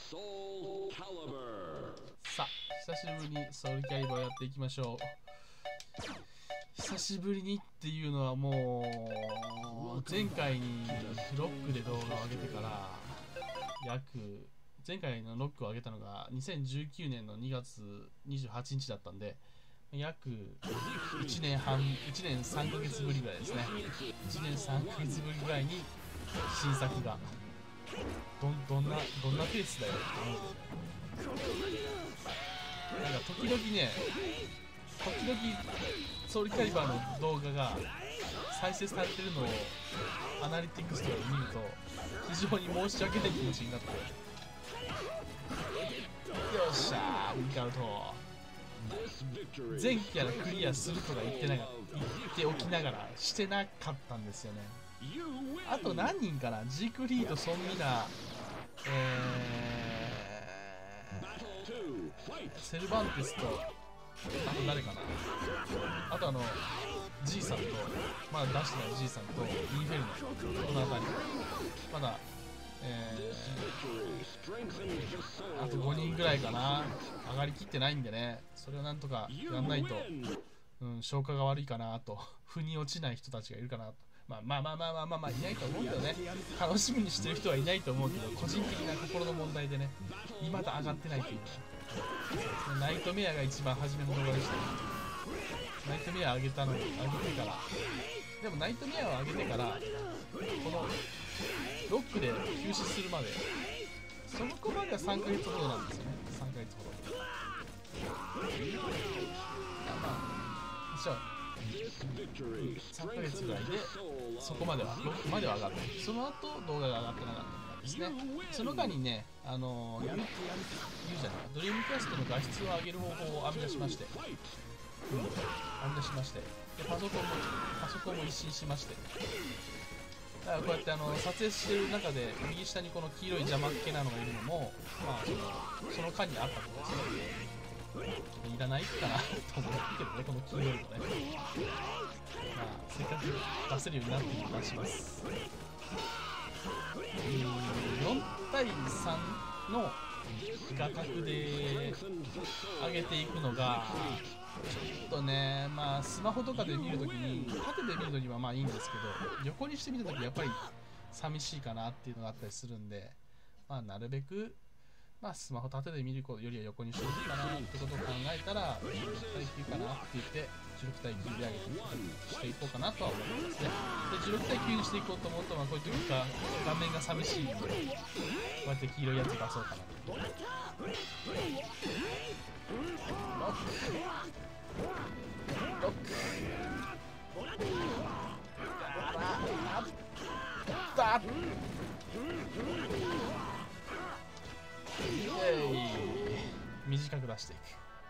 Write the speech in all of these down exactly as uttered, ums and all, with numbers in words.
さあ久しぶりにソウルキャリバーをやっていきましょう。久しぶりにっていうのはもう前回にロックで動画を上げてから約前回のロックを上げたのがにせんじゅうきゅうねんのにがつにじゅうはちにちだったんで、約いちねんはんいちねんさんかげつぶりぐらいですね。いちねんさんかげつぶりぐらいに新作がどんどんなどんなペースだよって思うんですよね。なんか時々ね時々ソウルキャリバーの動画が再生されてるのをアナリティクスとかで見ると非常に申し訳ない気持ちになって、よっしゃー、リカウト全キャラクリアするとか言ってなかった言っておきながらしてなかったんですよね。あと何人かな、ジークリーとソンミナ、えー、セルバンテスとあと誰かな、あとあの G さんとまだ出してない G さんとインフェルノ、この辺りまだ、えー、あとごにんぐらいかな、上がりきってないんでね、それをなんとかやんないと、うん、消化が悪いかなと、腑に落ちない人たちがいるかなと。まあまあまあまあまあまあまあいないと思うけどね、楽しみにしてる人はいないと思うけど、個人的な心の問題でね、未だ上がってないというのは、ナイトメアが一番初めの動画でしたね。ナイトメア上げたの上げてから、でもナイトメアを上げてからこのロックで休止するまで、その子まではさんかげつほどなんですよね。さんかげつほど。まあじゃあさんかげつぐらいでそこまではロックまでは上がって、その後動画が上がってなかったんですね。その間にね、あのー、言う言うじゃないドリームキャストの画質を上げる方法を編み出しまして、うん、編み出しまして、でパソコンもパソコンも一新しまして、だからこうやってあの撮影してる中で右下にこの黄色い邪魔っ気なのがいるのも、まあそのその間にあったことですね。ちょっといらないかなと思うけどね、この黄色いのね。まあせっかく出せるようになってる気がします。よんたいさんの画角で上げていくのがちょっとね、まあスマホとかで見るときに縦で見るときはまあいいんですけど、横にして見たときやっぱり寂しいかなっていうのがあったりするんで、まあなるべくまあスマホ縦で見るよりは横にしていくかなってことを考えたらじゅうろくたいきゅうかなって言ってじゅうろくたいきゅうで上げてしていこうかなとは思いますね。でじゅうろくたいきゅうにしていこうと思うと、まあこういう時が画面が寂しいんで、こうやって黄色いやつ出そうかなと。ロックロックだっ短く出していく。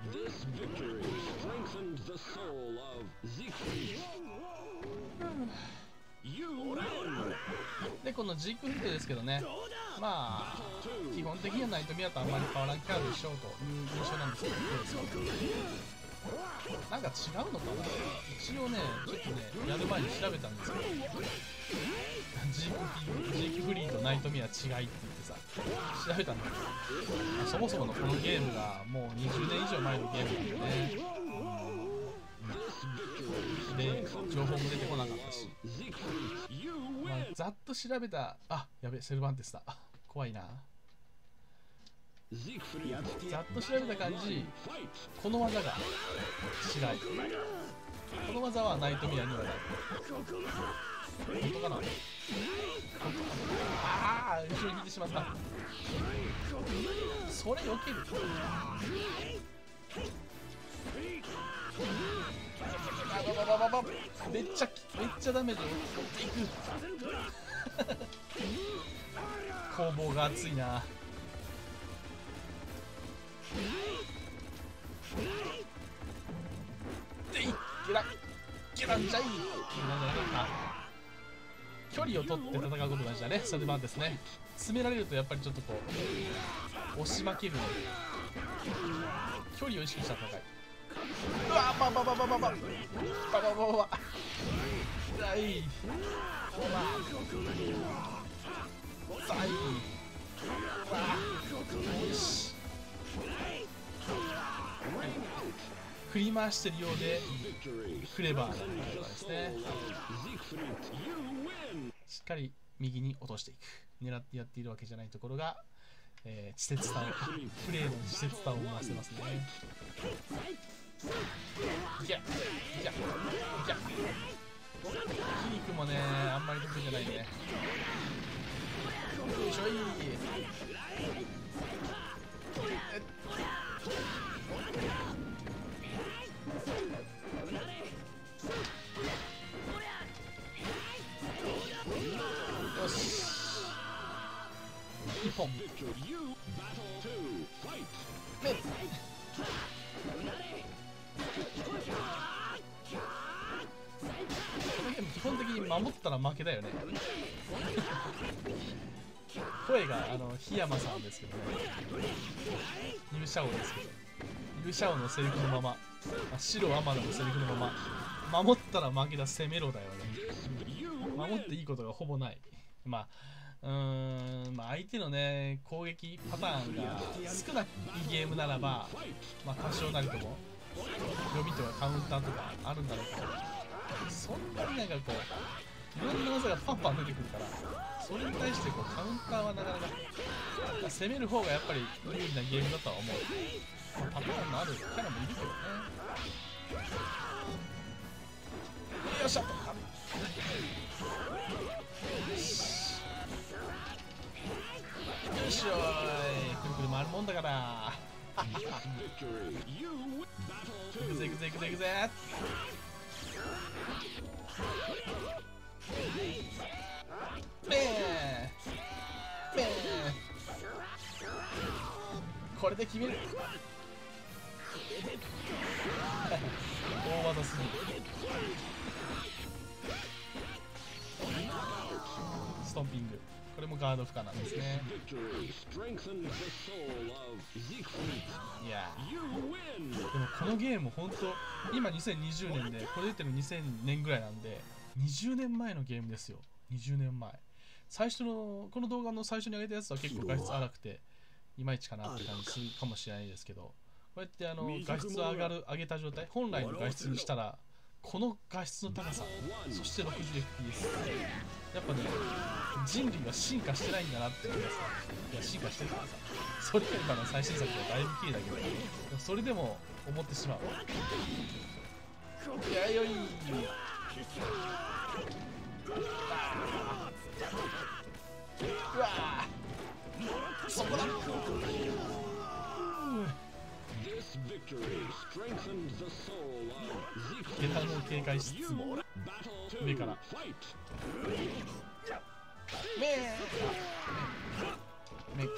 でこのジークフィットですけどね、まあ基本的にはナイトミアとあんまり変わらんカードでしょうという印象なんですけど、どうですか？なんか違うのかな。一応ねちょっとねやる前に調べたんですけど、ジークフィジークフリーとナイトミア違いって言ってさ調べたんだけど、まあ、そもそものこのゲームがもうにじゅうねん以上前のゲームなんでね、で情報も出てこなかったし、まあ、ざっと調べた、あやべセルバンテスだ、怖いな。ざっと調べた感じ、この技が違い、この技はナイトミアにはない。本当かな。ああ後ろに引いてしまった。それ避ける。めっちゃめっちゃダメージを取っていく。攻防が熱いな。でいゲラゲランジャイ距離を取って戦うことが大事だね。それまあですね、詰められるとやっぱりちょっとこう押し負けるので距離を意識した戦い。うわババババババババババババはいオーバーさあいい振り回してるようでクレバーなところですね。しっかり右に落としていく、狙ってやっているわけじゃないところが、えー、稚拙さをプレーの稚拙さを思わせますね。いやいやいや、筋肉もねあんまり得意じゃないね。よいしょい。よし、一本。ね、このゲーム基本的に守ったら負けだよね。声があの檜山さんですけどね、ニルシャオですけど、ニルシャオのセリフのまま、あ、白天野のセリフのまま、守ったら負けだ、攻めろだよね。守っていいことがほぼない。まあうーん、まあ、相手のね攻撃パターンが少ないゲームならば、まあ、多少なりとも読みとかカウンターとかあるんだろうけど、そんなになんかこういろんな技がパンパン出てくるから、それに対してこうカウンターはなかなか、まあ、攻める方がやっぱり有利なゲームだとは思う。まあ、パターンのあるキャラもいるけどね。よっしゃ、よいしょーい、くるくる回るもんだから。いくぜいくぜいくぜいくぜ。めーめー、これで決める。大技すぎる。ストンピング、これもガード不可なんですね。いやでもこのゲーム本当今にせんにじゅうねんで、これ出てるにせんねんぐらいなんでにじゅうねんまえのゲームですよ。にじゅうねんまえ、最初のこの動画の最初に上げたやつは結構画質荒くていまいちかなって感じするかもしれないですけど、こうやってあの画質を上がる上げた状態、本来の画質にしたらこの画質の高さ、そして ろくじゅうエフピーエス、 やっぱね人類は進化してないんだなって思いますね。いや進化してるからさ、それより今の最新作はだいぶ綺麗だけど、でもそれでも思ってしまう。いやよい、うわー、そこだ。下段を警戒しつつも上からめーめ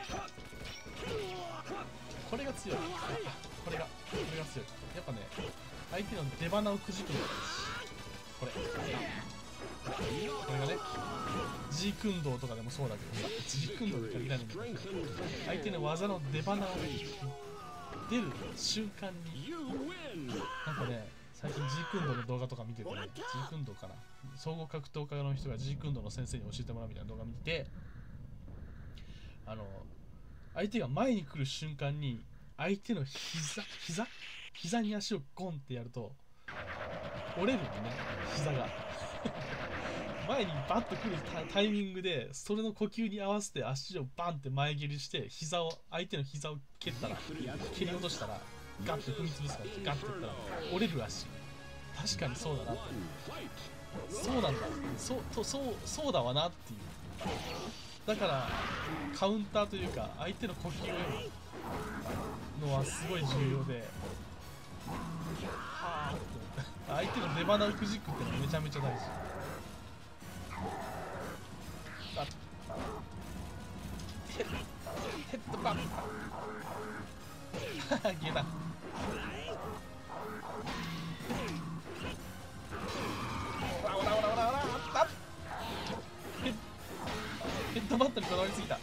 これが強い。これがこれが強い。やっぱね相手の出鼻をくじくのがいいし、これこれがね G 訓導とかでもそうだけどさ、 G 訓導に限らないんだけど、相手の技の出鼻を出る瞬間になんかね、最近 G 訓導の動画とか見ててね、 G 訓導かな、総合格闘家の人が G 訓導の先生に教えてもらうみたいな動画見て、あの相手が前に来る瞬間に相手の膝膝膝に足をゴンってやると折れるんでね、膝が前にバッと来るタイミングでそれの呼吸に合わせて足をバンって前蹴りして膝を相手の膝を蹴ったら蹴り落としたらガッと踏み潰すからガッとやったら折れるらしい。確かにそうだなって、そうなんだ、そうとそうそうだわなっていう。だからカウンターというか相手の呼吸を得るのはすごい重要で、はあ相手の出鼻をくじくってのはめちゃめちゃ大事。あヘッヘッドバンゲだオラオラオラオラオラあったヘッヘッドバットにこだわりすぎた。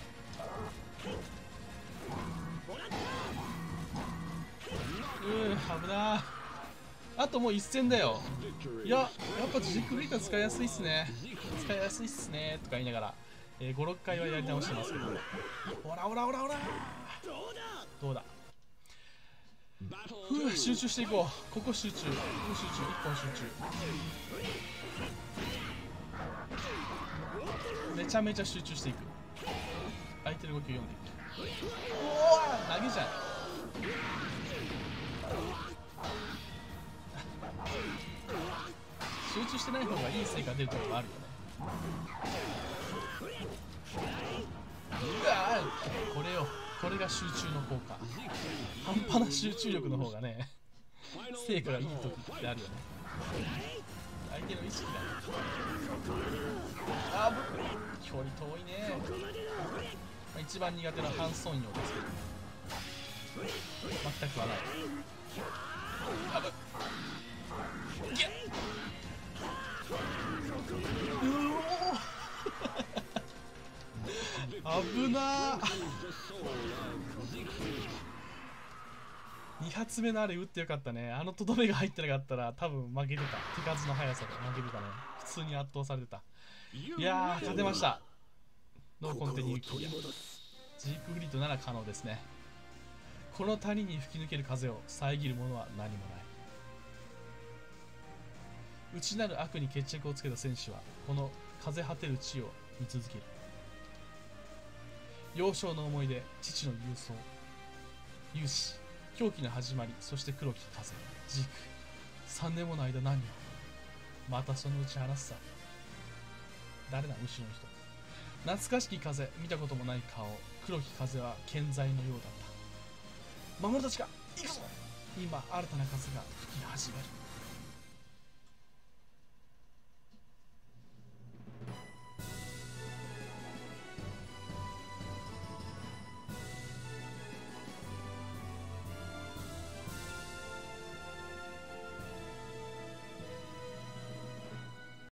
うー危なー。あともう一戦だよ。いややっぱジークリーター使いやすいっすね、使いやすいっすねとか言いながら、えー、ごろっかいはやり直してますけど、オラオラオラオラどうだ。 うわ集中していこう。ここ集中、ここ集中、一本集中。めちゃめちゃ集中していく。相手の動きを読んでいく。おお投げじゃん。集中してない方がいい成果出るところあるよね。うわこれよ、これが集中の効果。半端な集中力の方がね成果がいい時ってあるよね。相手の意識だね。あぶ距離遠いね。まあ、一番苦手なハンソンヨウですけど全くはない。あぶゲッ危なーに発目のあれ打ってよかったね。あのとどめが入ってなかったら多分負けてた。手数の速さで負けてたね。普通に圧倒されてた。いやー勝てました。ノーコンティニューキー。ジープフリートなら可能ですね。この谷に吹き抜ける風を遮るものは何もない。内なる悪に決着をつけた戦士はこの風果てる地を見続ける。幼少の思い出、父の勇壮、勇士、狂気の始まり、そして黒き風、ジーク、三年もの間何を、またそのうち話すさ。誰だ後ろの人。懐かしき風、見たこともない顔、黒き風は健在のようだった。魔物たちが行くぞ。今新たな風が吹き始める。